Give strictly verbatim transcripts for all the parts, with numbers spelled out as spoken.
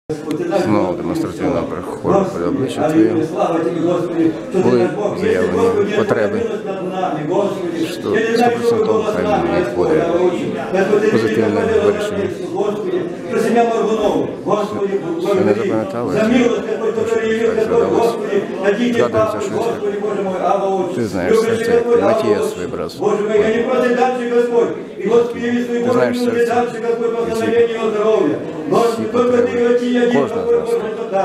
Знову демонстративно приходить перед обличчя Твоє. Були заявлені потреби, що сто відсотків хай їх буде позитивне вирішення. Що не запам'ятали, так згадалось. Згадується щось. Ти знаєш серце, як ти Матіас вибрав. Ти знаєш серце, всі потреби, кожна з нас.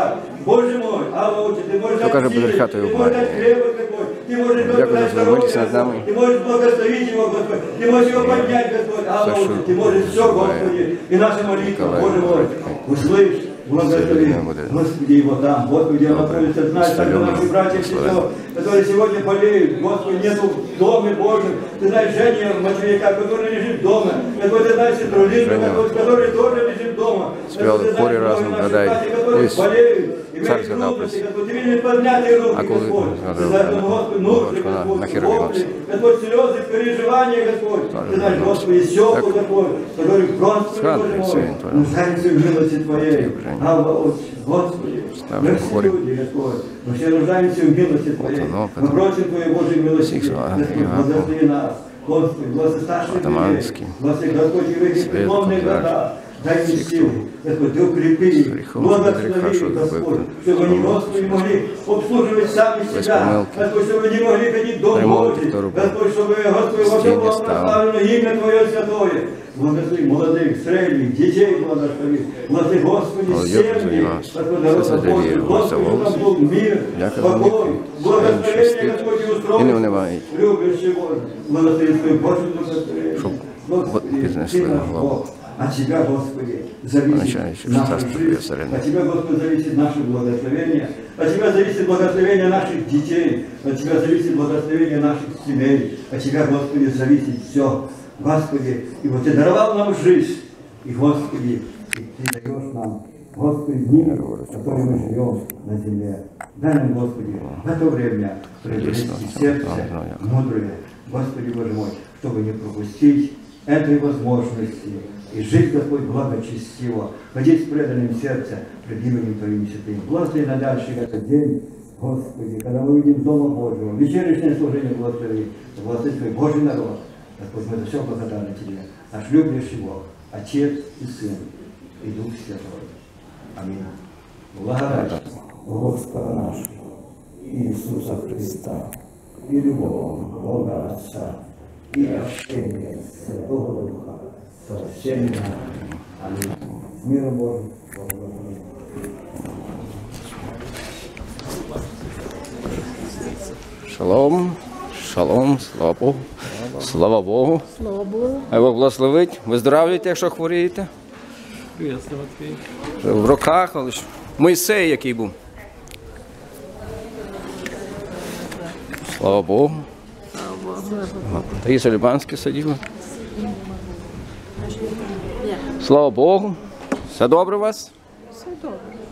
Хто каже, патріархатою обманює. Дякую за свою милість над нами. Все, що вживає Ніколай Говорить. Це людина буде добре, стальоний, славен. Которые сегодня болеют, Господи, нету в доме Божьем. Ты знаешь, Женя Матвейка, который лежит дома. Ты знаешь, Трулинка, который тоже лежит дома. Співали в хорі разом, гадають. Ось цар згадав про це. А коли згадав, вона на херовімався. Господь, сльози, переживання, Господь. Ти знаєш, Господи, щоку, Господь, который просто, Господь, нуждаемся в милости Твоей. Господи, мы все люди, Господь, мы все нуждаемся в милости Твоей. Мы просим Твоей Божьей милости, благослови нас, Господи, благослови старших людей, благослови, Господь, и в духовные года, дай мне силы, Господь, Ты укрепи, благослови, Господь, чтобы они, Господи, могли обслуживать сами себя, Господь, чтобы они могли ходить в Дом Божий, Господь, чтобы, Господи, во всем было прославлено имя Твое святое. Благослови молодых, средних, детей благослови. Благослови, Господи, семьи. Господи, Господи, чтобы был мир, покой, благословение, Господи, устройство. Любящий Боже, благослови свою Божью благословение. От Тебя, Господи, зависит наша жизнь. От Тебя, Господи, зависит наше благословение. От Тебя зависит благословение наших детей. От Тебя зависит благословение наших семей. От Тебя, Господи, зависит все. Господи, и вот Ты даровал нам жизнь, и, Господи, и Ты даешь нам, Господи, мир, в котором мы живем на земле. Дай нам, Господи, в это время приобрести сердце мудрое, Господи, Боже мой, чтобы не пропустить этой возможности и жить, Господь, благочестиво, ходить с преданным сердцем пред именем Твоим святым. Благослови на дальше этот день, Господи, когда мы увидим Дома Божьего, вечернее служение благослови, благослови Твой Божий народ. Господь, мы за все благодарны Тебе, наш любящий Бог, Отец и Сын, и Дух Святой. Аминь. Благодарим Господа нашего, Иисуса Христа, и любовь Бога Отца, и общение Святого Духа, со всеми нами. Аминь. С миром Божьим. Шалом, шалом, слава Богу. Слава Богу. Слава Богу. Хай Бог благословить. Виздоравлюйте, якщо хворієте. В руках, але ж Мойсей, який був. Слава Богу. Таїса Любанська сиділа. Слава Богу. Все добре у вас? Все добре.